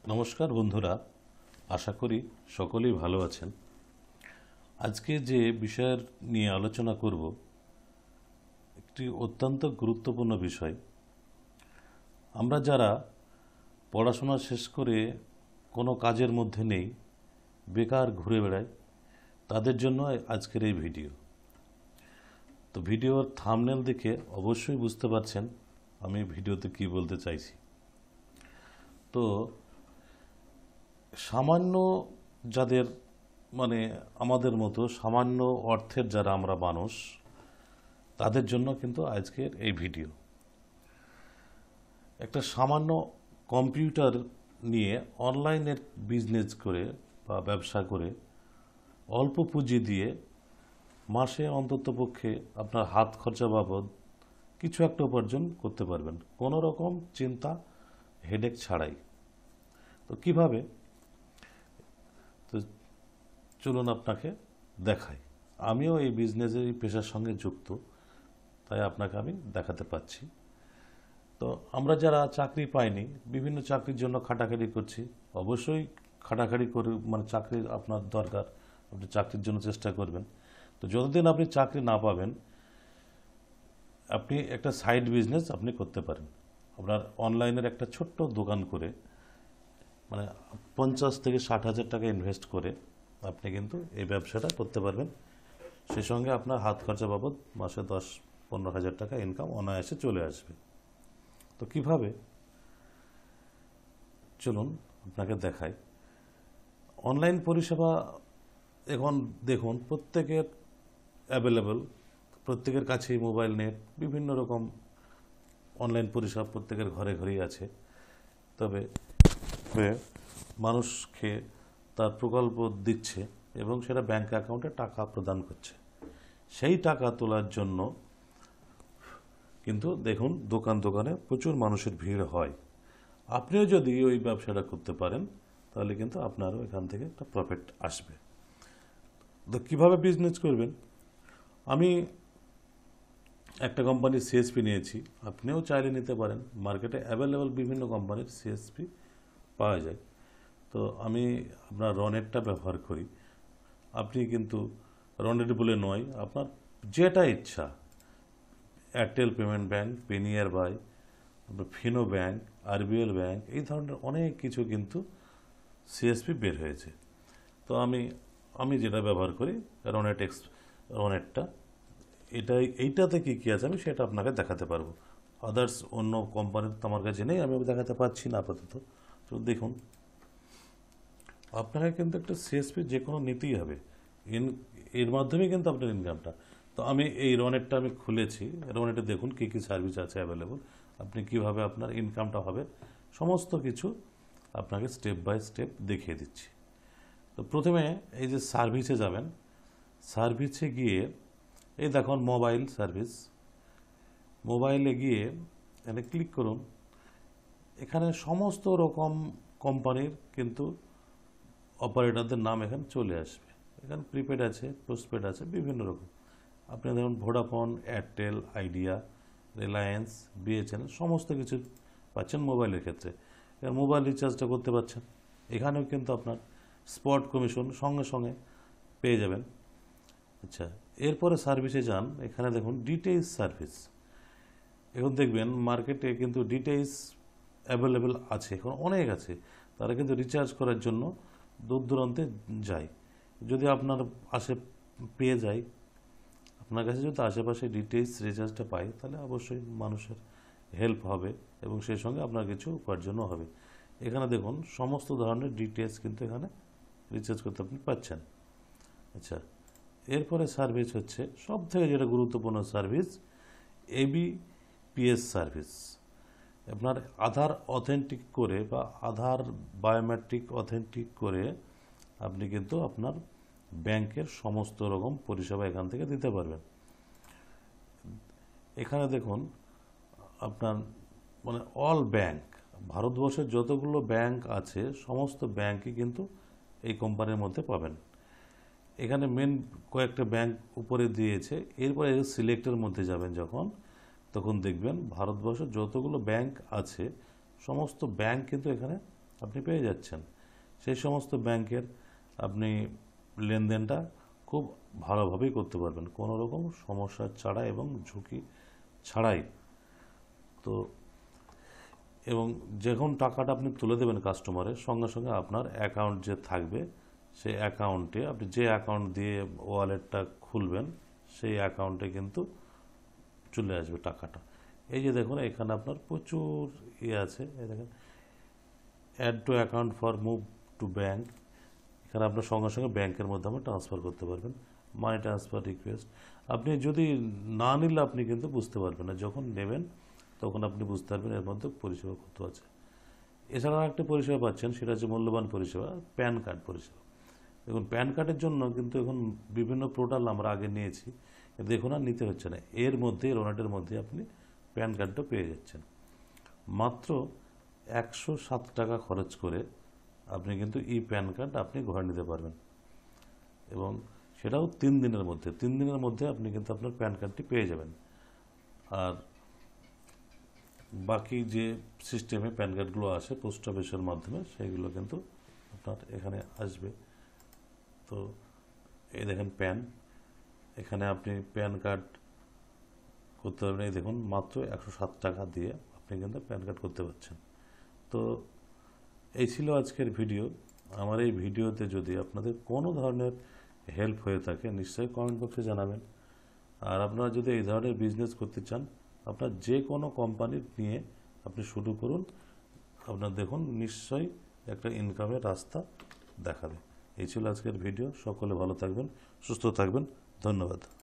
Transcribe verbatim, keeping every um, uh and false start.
নমস্কার বন্ধুরা, আশা করি সকলেই ভালো আছেন। আজকে যে বিষয়ের নিয়ে আলোচনা করব একটি অত্যন্ত গুরুত্বপূর্ণ বিষয়। আমরা যারা পড়াশোনা শেষ করে কোনো কাজের মধ্যে নেই, বেকার ঘুরে বেড়াই, তাদের জন্য আজকের এই ভিডিও। তো ভিডিওর থাম্বনেল দেখে অবশ্যই বুঝতে পারছেন আমি ভিডিওতে কি বলতে চাইছি। তো সামান্য যাদের মানে আমাদের মতো সামান্য অর্থের যারা আমরা মানুষ, তাদের জন্য কিন্তু আজকের এই ভিডিও। একটা সামান্য কম্পিউটার নিয়ে অনলাইনের বিজনেস করে বা ব্যবসা করে অল্প পুঁজি দিয়ে মাসে অন্ততপক্ষে আপনার হাত খরচা বাবদ কিছু একটা উপার্জন করতে পারবেন, কোনো রকম চিন্তা হেডেক ছাড়াই। তো কিভাবে? তো চলুন আপনাকে দেখাই। আমিও এই বিজনেসের এই পেশার সঙ্গে যুক্ত, তাই আপনাকে আমি দেখাতে পাচ্ছি। তো আমরা যারা চাকরি পাইনি, বিভিন্ন চাকরির জন্য খাটাখাটি করছি, অবশ্যই খাটাখাটি করে মানে চাকরির আপনার দরকার, আপনি চাকরির জন্য চেষ্টা করবেন। তো যতদিন আপনি চাকরি না পাবেন, আপনি একটা সাইড বিজনেস আপনি করতে পারেন। আপনার অনলাইনের একটা ছোট্ট দোকান করে মানে পঞ্চাশ থেকে ষাট হাজার টাকা ইনভেস্ট করে আপনি কিন্তু এই ব্যবসাটা করতে পারবেন। সেই সঙ্গে আপনার হাত খরচা বাবদ মাসে দশ পনেরো হাজার টাকা ইনকাম অনায়াসে চলে আসবে। তো কিভাবে? চলুন আপনাকে দেখাই। অনলাইন পরিষেবা এখন দেখুন প্রত্যেকের অ্যাভেলেবল, প্রত্যেকের কাছেই মোবাইল নেট, বিভিন্ন রকম অনলাইন পরিষেবা প্রত্যেকের ঘরে ঘরেই আছে। তবে মানুষকে তার প্রকল্প দিচ্ছে এবং সেটা ব্যাংক অ্যাকাউন্টে টাকা প্রদান করছে। সেই টাকা তোলার জন্য কিন্তু দেখুন দোকান দোকানে প্রচুর মানুষের ভিড় হয়। আপনিও যদি ওই ব্যবসাটা করতে পারেন তাহলে কিন্তু আপনারও এখান থেকে একটা প্রফিট আসবে। তো কীভাবে বিজনেস করবেন? আমি একটা কোম্পানির সিএসপি নিয়েছি, আপনিও চাইলে নিতে পারেন। মার্কেটে অ্যাভেলেবল বিভিন্ন কোম্পানির সিএসপি পাওয়া যায়। তো আমি আপনার রনেটটা ব্যবহার করি। আপনি কিন্তু রনেট বলে নয়, আপনার যেটা ইচ্ছা, Airtel payment bank, PayNearby, Fino bank, RBL bank, এই ধরনের অনেক কিছু কিন্তু সিএসপি বের হয়েছে। তো আমি আমি যেটা ব্যবহার করি রনেট এক্স রনেটটা, এটাই এইটাতে কী কী আছে আমি সেটা আপনাকে দেখাতে পারবো। আদার্স অন্য কোম্পানির তো আমার কাছে নেই, আমি দেখাতে পারছি না আপাতত। তো দেখুন, আপনাকে কিন্তু একটা সিএসপি যে কোনো নিতেই হবে, ইন এর মাধ্যমে কিন্তু আপনার ইনকামটা। তো আমি এই রনেটটা আমি খুলেছি। রনেটে দেখুন কী কী সার্ভিস আছে অ্যাভেলেবল, আপনি কিভাবে আপনার ইনকামটা হবে সমস্ত কিছু আপনাকে স্টেপ বাই স্টেপ দেখিয়ে দিচ্ছি। তো প্রথমে এই যে সার্ভিসে যাবেন, সার্ভিসে গিয়ে এই দেখুন মোবাইল সার্ভিস, মোবাইলে গিয়ে এখানে ক্লিক করুন। এখানে সমস্ত রকম কোম্পানির কিন্তু অপারেটরদের নাম এখানে চলে আসবে। এখানে প্রিপেড আছে, পোস্টপেড আছে, বিভিন্ন রকম। আপনি ধরুন Vodafone, Airtel, Idea, Reliance, BSNL সমস্ত কিছু পাচ্ছেন মোবাইলের ক্ষেত্রে। এবার মোবাইল রিচার্জটা করতে পারছেন। এখানেও কিন্তু আপনার স্পট কমিশন সঙ্গে সঙ্গে পেয়ে যাবেন। আচ্ছা, এরপরে সার্ভিসে যান। এখানে দেখুন ডিটেইলস সার্ভিস। এখন দেখবেন মার্কেটে কিন্তু ডিটেইলস অ্যাভেলেবেল আছে, এখন অনেক আছে। তারা কিন্তু রিচার্জ করার জন্য দূর দূরান্তে যায়। যদি আপনার আশে পেয়ে যায়, আপনার কাছে যদি আশেপাশে ডিটেইলস রিচার্জটা পাই, তাহলে অবশ্যই মানুষের হেল্প হবে এবং সেই সঙ্গে আপনার কিছু উপার্জনও হবে। এখানে দেখুন সমস্ত ধরনের ডিটেইলস কিন্তু এখানে রিচার্জ করতে আপনি পাচ্ছেন। আচ্ছা, এরপরে সার্ভিস হচ্ছে সব থেকে যেটা গুরুত্বপূর্ণ সার্ভিস, এবিপিএস সার্ভিস। আপনার আধার অথেন্টিক করে বা আধার বায়োমেট্রিক অথেন্টিক করে আপনি কিন্তু আপনার ব্যাংকের সমস্ত রকম পরিষেবা এখান থেকে দিতে পারবেন। এখানে দেখুন আপনার মানে অল ব্যাংক, ভারতবর্ষের যতগুলো ব্যাংক আছে সমস্ত ব্যাংকই কিন্তু এই কোম্পানির মধ্যে পাবেন। এখানে মেন কয়েকটা ব্যাংক উপরে দিয়েছে। এরপরে সিলেক্টের মধ্যে যাবেন যখন, তখন দেখবেন ভারতবর্ষের যতগুলো ব্যাংক আছে সমস্ত ব্যাংক কিন্তু এখানে আপনি পেয়ে যাচ্ছেন। সেই সমস্ত ব্যাংকের আপনি লেনদেনটা খুব ভালোভাবেই করতে পারবেন, কোনো রকম সমস্যা ছাড়া এবং ঝুঁকি ছাড়াই। তো এবং যখন টাকাটা আপনি তুলে দেবেন কাস্টমারের, সঙ্গে সঙ্গে আপনার অ্যাকাউন্ট যে থাকবে সেই অ্যাকাউন্টে আপনি যে অ্যাকাউন্ট দিয়ে ওয়ালেটটা খুলবেন সেই অ্যাকাউন্টে কিন্তু চলে আসবে টাকাটা। এই যে দেখুন এখানে আপনার প্রচুর ইয়ে আছে, এই দেখেন add to account for move to bank, এখানে আপনার সঙ্গে সঙ্গে ব্যাংকের মাধ্যমে ট্রান্সফার করতে পারবেন, মানি ট্রান্সফার রিকোয়েস্ট। আপনি যদি না নিলে আপনি কিন্তু বুঝতে পারবেন না, যখন নেবেন তখন আপনি বুঝতে পারবেন এর মধ্যে পরিষেবা কত আছে। এছাড়া একটা পরিষেবা পাচ্ছেন, সেটা হচ্ছে মূল্যবান পরিষেবা, প্যান কার্ড পরিষেবা। দেখুন প্যান কার্ডের জন্য কিন্তু এখন বিভিন্ন পোর্টাল আমরা আগে নিয়েছি, দেখুন আর নিতে হচ্ছে না, এর মধ্যে রোনেটের মধ্যে আপনি প্যান কার্ডটা পেয়ে যাচ্ছেন মাত্র একশো সাত টাকা খরচ করে। আপনি কিন্তু ই প্যান কার্ড আপনি ঘরে নিতে পারবেন, এবং সেটাও তিন দিনের মধ্যে তিন দিনের মধ্যে আপনি কিন্তু আপনার প্যান কার্ডটি পেয়ে যাবেন। আর বাকি যে সিস্টেমে প্যান কার্ডগুলো আসে পোস্ট অফিসের মাধ্যমে, সেইগুলো কিন্তু আপনার এখানে আসবে। তো এই দেখেন প্যান, এখানে আপনি প্যান কার্ড করতে পারবেন। এই দেখুন মাত্র একশো সাত টাকা দিয়ে আপনি কিন্তু প্যান কার্ড করতে পারছেন। তো এই ছিল আজকের ভিডিও। আমার এই ভিডিওতে যদি আপনাদের কোনো ধরনের হেল্প হয়ে থাকে নিশ্চয়ই কমেন্ট বক্সে জানাবেন। আর আপনারা যদি এই ধরনের বিজনেস করতে চান, আপনার যে কোনো কোম্পানির নিয়ে আপনি শুরু করুন, আপনার দেখুন নিশ্চয়ই একটা ইনকামের রাস্তা দেখাবে। এই ছিল আজকের ভিডিও। সকলে ভালো থাকবেন, সুস্থ থাকবেন, ধন্যবাদ।